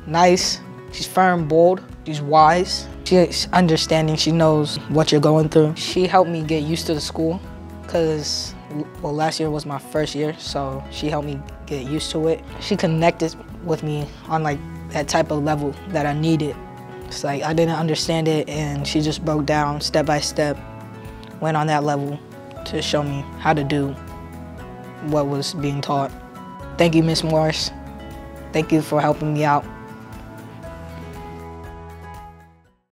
nice. She's firm, bold. She's wise. She's understanding. She knows what you're going through. She helped me get used to the school because, well, last year was my first year, so she helped me get used to it. She connected with me on like that type of level that I needed. It's like I didn't understand it, and she just broke down step by step, went on that level to show me how to do what was being taught. Thank you, Miss Morris. Thank you for helping me out.